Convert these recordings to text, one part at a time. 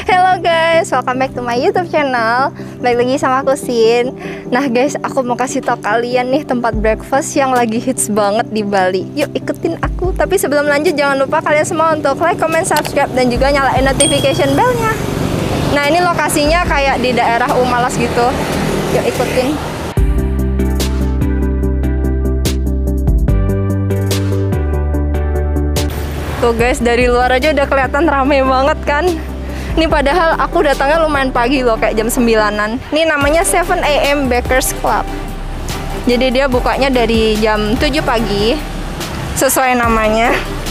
Hello guys, welcome back to my YouTube channel. Balik lagi sama aku Sin. Nah guys, aku mau kasih tau kalian nih tempat breakfast yang lagi hits banget di Bali. Yuk ikutin aku. Tapi sebelum lanjut jangan lupa kalian semua untuk like, comment, subscribe dan juga nyalain notification bellnya. Nah ini lokasinya kayak di daerah Umalas gitu. Yuk ikutin. Tuh guys, dari luar aja udah kelihatan rame banget kan. Ini padahal aku datangnya lumayan pagi loh, kayak jam 9-an. Ini namanya 7 AM Bakers Club. Jadi dia bukanya dari jam 7 pagi, sesuai namanya.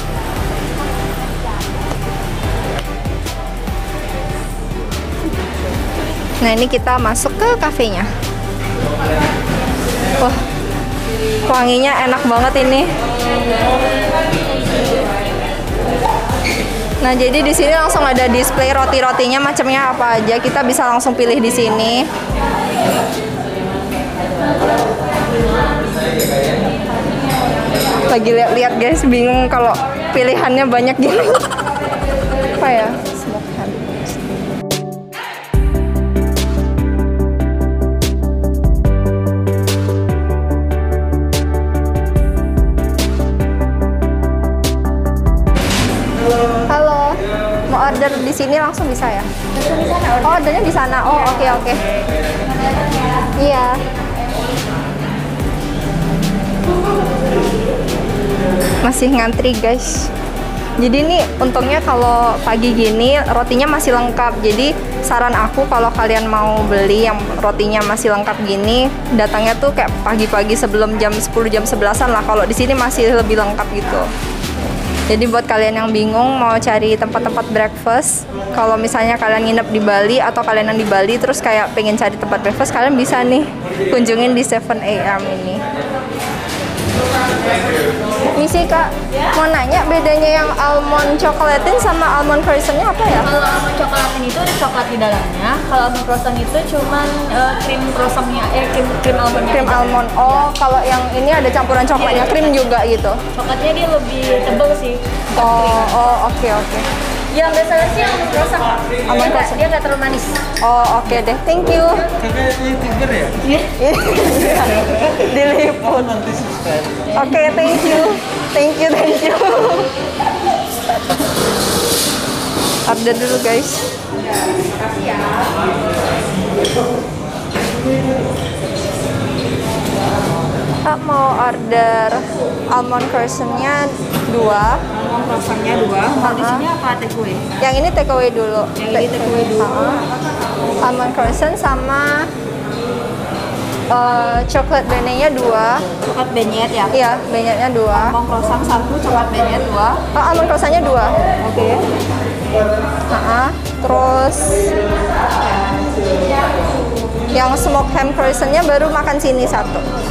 Nah ini kita masuk ke kafenya. Wah, wanginya enak banget ini. Nah, jadi di sini langsung ada display roti-rotinya macamnya apa aja. Kita bisa langsung pilih di sini. Lagi lihat-lihat guys, bingung kalau pilihannya banyak gini. Apa ya? Order di sini langsung bisa ya? Oh, ordernya di sana. Oh, oke. Iya. Masih ngantri, guys. Jadi ini untungnya kalau pagi gini rotinya masih lengkap. Jadi saran aku kalau kalian mau beli yang rotinya masih lengkap gini, datangnya tuh kayak pagi-pagi sebelum jam 10 jam 11-an lah. Kalau di sini masih lebih lengkap gitu. Jadi buat kalian yang bingung mau cari tempat-tempat breakfast, kalau misalnya kalian nginep di Bali atau kalian yang di Bali terus kayak pengen cari tempat breakfast, kalian bisa nih kunjungin di 7 AM ini. Misi Kak, mau nanya bedanya yang almond chocolatin sama almond croissantnya apa ya? Kalau almond chocolatin itu ada coklat di dalamnya. Kalau almond croissant itu cuman krim croissantnya, krim almondnya. Krim almond. Oh, kalau yang ini ada campuran coklatnya, krim juga gitu. Coklatnya dia lebih tebal sih. Oh, oke. Yang biasanya sih almond croissant. Almond croissant dia nggak terlalu manis. Oh, oke deh. Thank you. Kakak YouTuber ya? Iya. Diliput. Oke, thank you. Order dulu guys. Kak mau order almond croissantnya 2. Almond croissantnya 2. Kalau di sini apa takeaway? Yang ini takeaway dulu. Yang ini takeaway dulu. Almond croissant sama coklat beignet-nya 2. Coklat beignet ya? Iya, beignet-nya 2. Almond croissant 1, coklat beignet 2. Oh, almond croissant-nya 2. Oke. Terus yang smoked ham croissant-nya baru makan sini 1.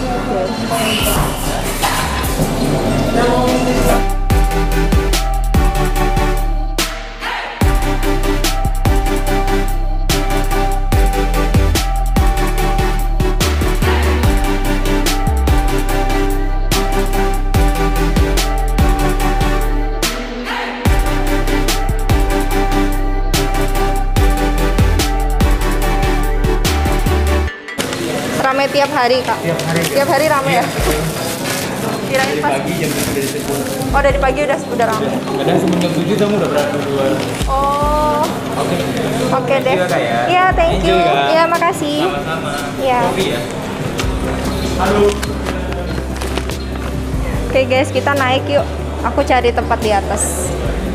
Rame tiap hari Kak? Tiap hari rame ya? Kirain pas pagi jam 7 dari sekolah. Oh dari pagi udah rame. Kadang sebelum jam 7 kamu udah berada di luar. Oh. Oke deh. Iya, thank you. Iya, makasih. Sama-sama. Iya. Kopi ya. Halo. Oke guys, kita naik yuk. Aku cari tempat di atas.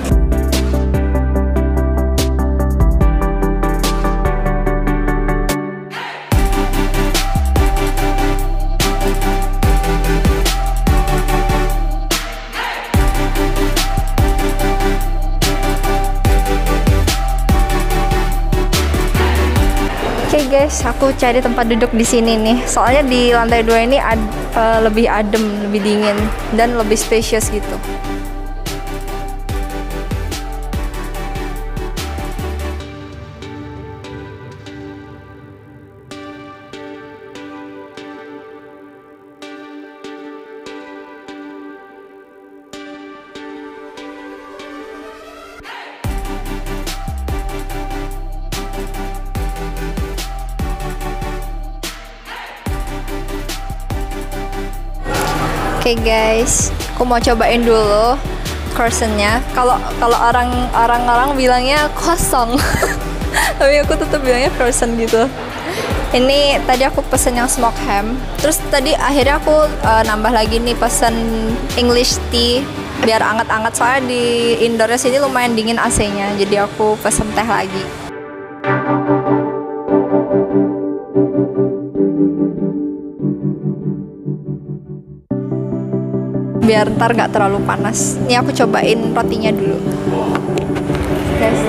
Oke guys, aku cari tempat duduk di sini nih. Soalnya di lantai 2 ini lebih adem, lebih dingin dan lebih spacious gitu. Oke guys, aku mau cobain dulu croissantnya. Kalau orang bilangnya kosong, tapi aku tetap bilangnya croissant gitu. Ini tadi aku pesen yang smoke ham. Terus tadi akhirnya aku nambah lagi nih pesen English tea biar anget-anget, soalnya di indoornya sini lumayan dingin AC-nya. Jadi aku pesen teh lagi. Biar ntar nggak terlalu panas. Ini aku cobain rotinya dulu. Guys,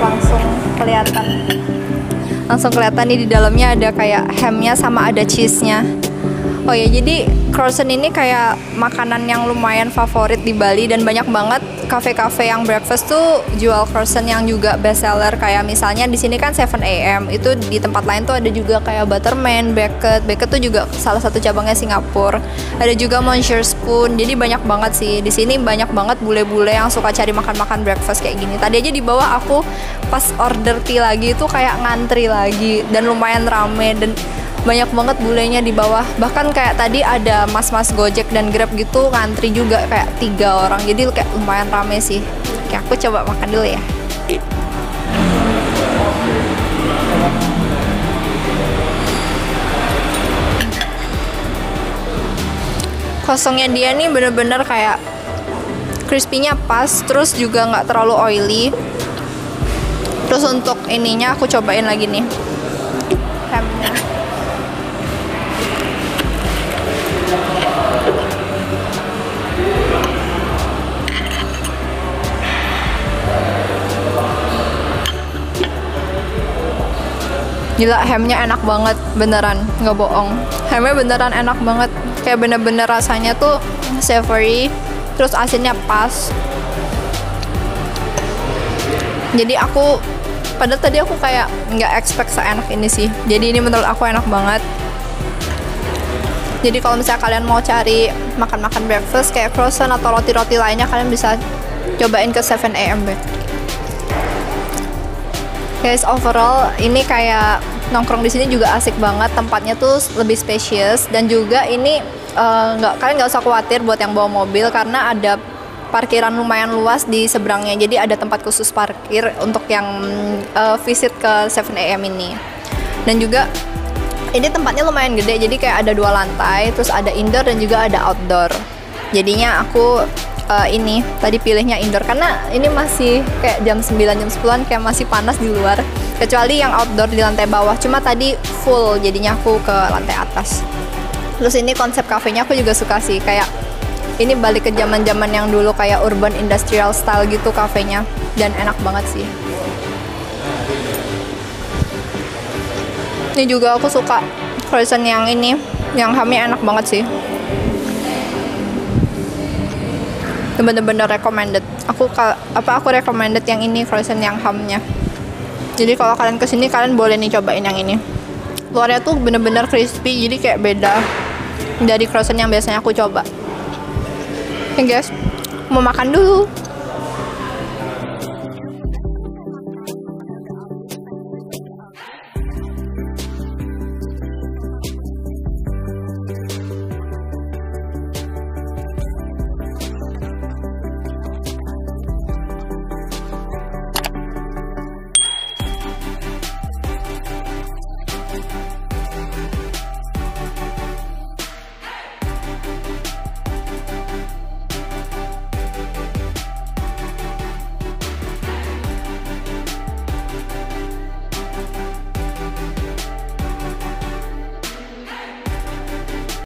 langsung kelihatan nih di dalamnya ada kayak hamnya sama ada cheese-nya. Oh ya, jadi croissant ini kayak makanan yang lumayan favorit di Bali dan banyak banget kafe-kafe yang breakfast tuh jual croissant yang juga best seller. Kayak misalnya di sini kan 7 AM, itu di tempat lain tuh ada juga kayak Butterman, Beckett tuh juga salah satu cabangnya Singapura. Ada juga Monsieur Spoon. Jadi banyak banget sih. Di sini banyak banget bule-bule yang suka cari makan-makan breakfast kayak gini. Tadi aja di bawah aku pas order tea lagi itu kayak ngantri lagi dan lumayan rame dan banyak banget bulenya di bawah. Bahkan kayak tadi ada mas-mas Gojek dan Grab gitu ngantri juga kayak 3 orang. Jadi kayak lumayan rame sih. Oke, aku coba makan dulu ya. Kosongnya dia nih bener-bener kayak crispy-nya pas, terus juga nggak terlalu oily. Terus untuk ininya aku cobain lagi nih hamnya. Gila, hamnya enak banget, beneran, nggak bohong. Hamnya beneran enak banget, kayak bener-bener rasanya tuh savory, terus asinnya pas. Jadi padahal tadi aku kayak nggak expect seenak ini sih. Jadi ini menurut aku enak banget. Jadi kalau misalnya kalian mau cari makan-makan breakfast kayak croissant atau roti-roti lainnya, kalian bisa cobain ke 7 AM Bakery. Guys, overall ini kayak nongkrong di sini juga asik banget. Tempatnya tuh lebih spacious dan juga ini kalian nggak usah khawatir buat yang bawa mobil karena ada parkiran lumayan luas di seberangnya. Jadi ada tempat khusus parkir untuk yang visit ke 7 AM ini. Dan juga ini tempatnya lumayan gede, jadi kayak ada 2 lantai, terus ada indoor dan juga ada outdoor. Jadinya aku ini tadi pilihnya indoor karena ini masih kayak jam 9, jam 10-an kayak masih panas di luar. Kecuali yang outdoor di lantai bawah, cuma tadi full, jadinya aku ke lantai atas. Terus ini konsep kafenya aku juga suka sih, kayak ini balik ke zaman-zaman yang dulu kayak urban industrial style gitu kafenya, dan enak banget sih. Ini juga aku suka croissant yang ini, yang hamnya enak banget sih. Bener-bener recommended. Aku recommended yang ini, croissant yang hamnya. Jadi kalau kalian kesini kalian boleh nih cobain yang ini. Luarnya tuh bener-bener crispy, jadi kayak beda dari croissant yang biasanya aku coba. Oke guys, mau makan dulu.